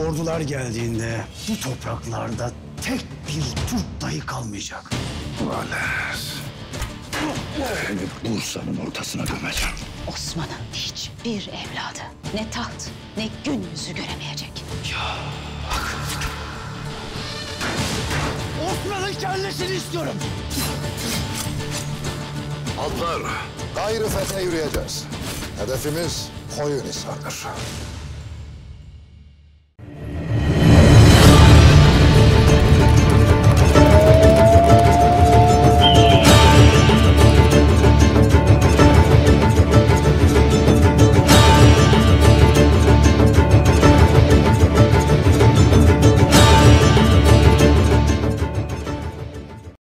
Ordular geldiğinde bu topraklarda tek bir Türk dahi kalmayacak. Vales. Seni Bursa'nın ortasına gömeceğim. Osman'ın hiçbir evladı ne taht ne gün yüzü göremeyecek. Osman'ın kellesini istiyorum. Altlar. Gayrı fethe yürüyeceğiz. Hedefimiz Koyunhisar'dır.